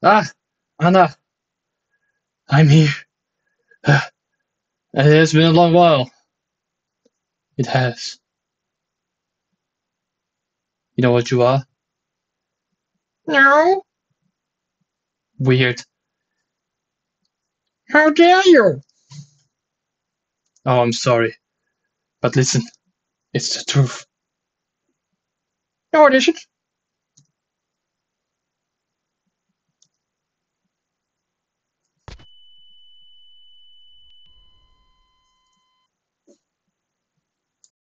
Ah, Anna, I'm here. Ah, it has been a long while. It has. You know what you are? No, Weird. how dare you? Oh, I'm sorry. But listen, it's the truth. No, it isn't.